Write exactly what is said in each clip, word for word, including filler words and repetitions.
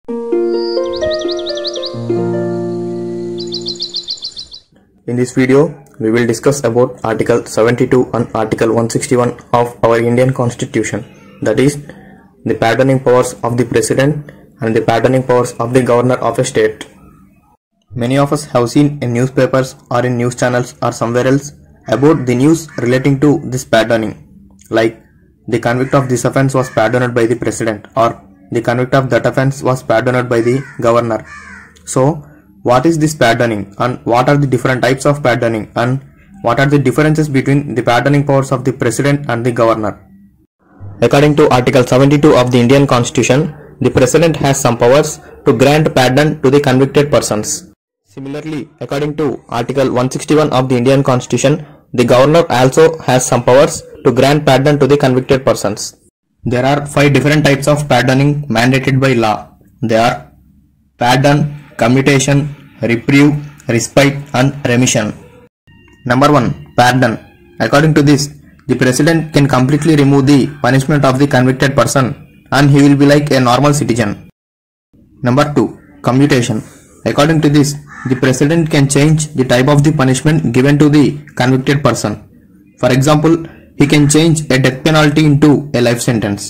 In this video, we will discuss about Article seventy-two and Article one sixty-one of our Indian Constitution, that is, the pardoning powers of the President and the pardoning powers of the Governor of a state. Many of us have seen in newspapers or in news channels or somewhere else about the news relating to this pardoning, like the convict of this offence was pardoned by the President, or the convict of that offence was pardoned by the Governor. So, what is this pardoning, and what are the different types of pardoning, and what are the differences between the pardoning powers of the President and the Governor? According to Article seventy-two of the Indian Constitution, the President has some powers to grant pardon to the convicted persons. Similarly, according to Article one sixty-one of the Indian Constitution, the Governor also has some powers to grant pardon to the convicted persons. There are five different types of pardoning mandated by law. They are pardon, commutation, reprieve, respite and remission. Number one. Pardon. According to this, the President can completely remove the punishment of the convicted person and he will be like a normal citizen. Number two. Commutation. According to this, the President can change the type of the punishment given to the convicted person. For example, he can change a death penalty into a life sentence.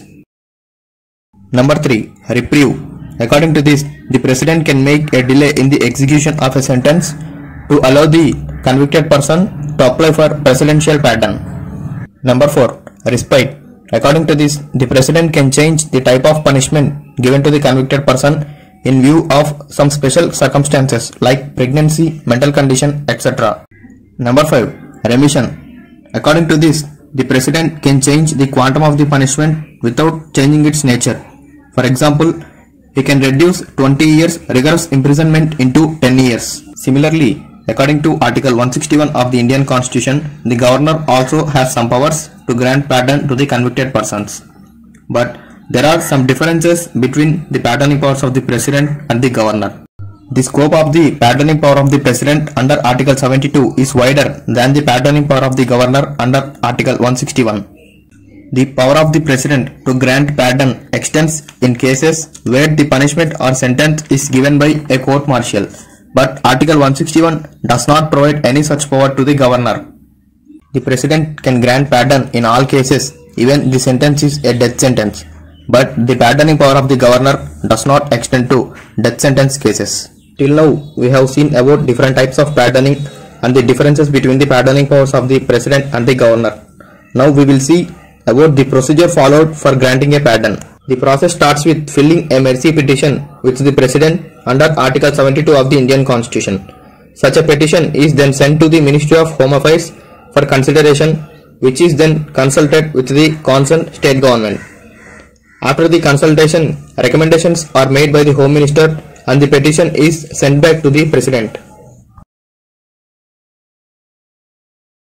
Number three. Reprieve. According to this, the President can make a delay in the execution of a sentence to allow the convicted person to apply for presidential pardon. Number four. Respite. According to this, the President can change the type of punishment given to the convicted person in view of some special circumstances like pregnancy, mental condition, et cetera. Number five. Remission. According to this, the President can change the quantum of the punishment without changing its nature. For example, he can reduce twenty years rigorous imprisonment into ten years. Similarly, according to Article one sixty-one of the Indian Constitution, the Governor also has some powers to grant pardon to the convicted persons. But there are some differences between the pardoning powers of the President and the Governor. The scope of the pardoning power of the President under Article seventy-two is wider than the pardoning power of the Governor under Article one sixty-one. The power of the President to grant pardon extends in cases where the punishment or sentence is given by a court-martial, but Article one sixty-one does not provide any such power to the Governor. The President can grant pardon in all cases, even the sentence is a death sentence, but the pardoning power of the Governor does not extend to death sentence cases. Till now, we have seen about different types of pardoning and the differences between the pardoning powers of the President and the Governor. Now we will see about the procedure followed for granting a pardon. The process starts with filling a mercy petition with the President under Article seventy-two of the Indian Constitution. Such a petition is then sent to the Ministry of Home Affairs for consideration, which is then consulted with the concerned state government. After the consultation, recommendations are made by the Home Minister and the petition is sent back to the President.